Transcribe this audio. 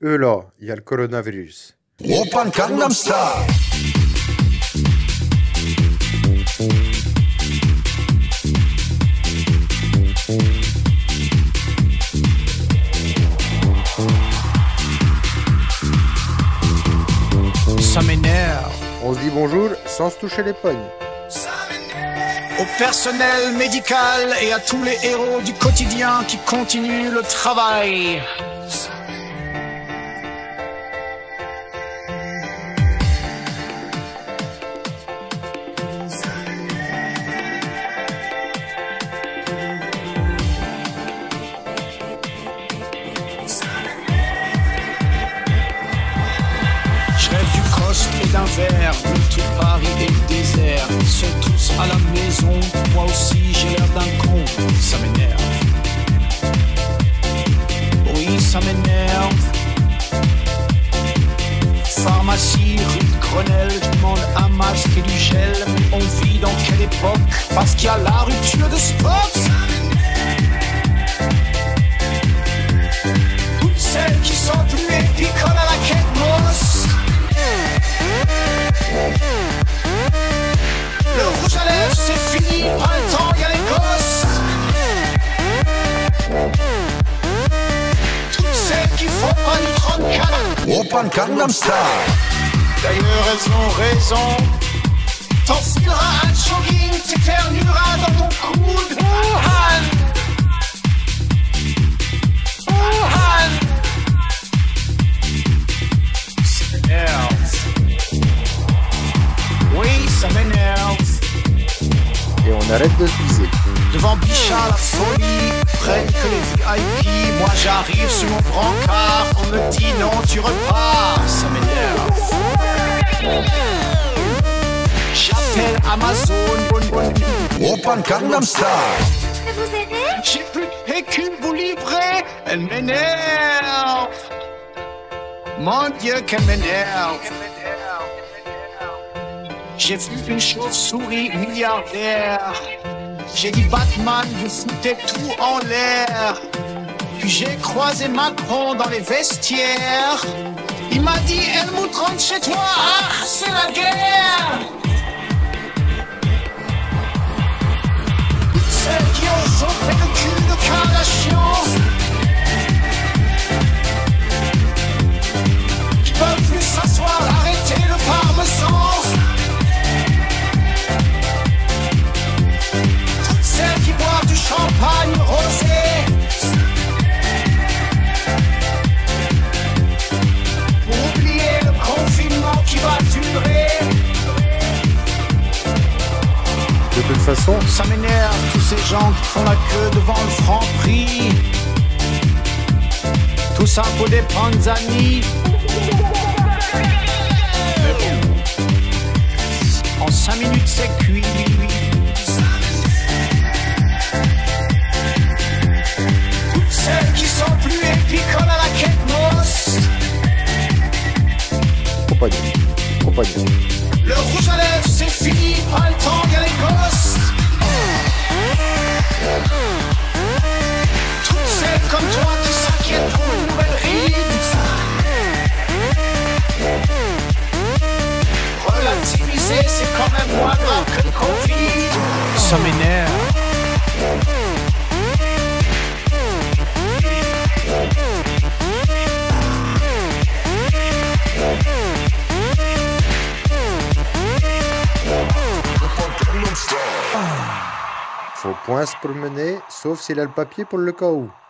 Là, il y a le coronavirus. Oppan Gangnam Style. Ça m'énerve. On se dit bonjour sans se toucher les pognes. Au personnel médical et à tous les héros du quotidien qui continuent le travail. Je rêve du coste et d'un verre, de tout Paris et le désert. Ils sont tous à la maison, moi aussi j'ai l'air d'un con. Ça m'énerve. Oui, ça m'énerve. Pharmacie, rue de Grenelle, je demande un masque et du gel. Mais on vit dans quelle époque? Parce qu'il y a la rupture de stock. Toutes celles qui sont plus épicoles à la quête mosse. Le rouge à lèvres c'est fini, pas le temps, y'a les gosses. Toutes celles qui font pas du 34. Oppan Gangnam Style. D'ailleurs elles ont raison. T'enfileras un jogging, t'éternueras dans ton coude. Wuhan. Wuhan. Ça m'énerve. Oui, ça m'énerve. Et on arrête de se viser. Devant Bichat la folie, prennent que les VIP. Moi j'arrive sur mon brancard, on me dit non tu repars. Ça m'énerve. J'appelle Amazon. Oppan Gangnam Style. Vous aider? J'ai plus de PQ vous livrer. Elle m'énerve. Mon Dieu qu'elle m'énerve. J'ai vu une chauve-souris milliardaire. J'ai dit Batman, vous foutez tout en l'air. Puis j'ai croisé Macron dans les vestiaires. Il m'a dit Helmut rentre chez toi, ah c'est la guerre. Toutes celles qui ont chopé le cul de Kardashian, qui peuvent plus s'asseoir, arrêter le parmesan. Celles qui boivent du champagne rosé pour oublier le confinement qui va durer. De toute façon, Ça m'énerve tous ces gens qui font la queue devant le Franprix. Tout ça pour des panzani. Mais bon, en 5 minutes c'est cuit. Celles qui sont plus épicoles à la quête mosse. compagnie. Le rouge à lèvres c'est fini, pas le temps, y'a les gosses. Toutes celles comme toi qui s'inquiètent pour une nouvelle ride. Relativiser c'est quand même moins grave que le Covid. Ça m'énerve. Faut point se promener, sauf s'il a le papier pour le cas où.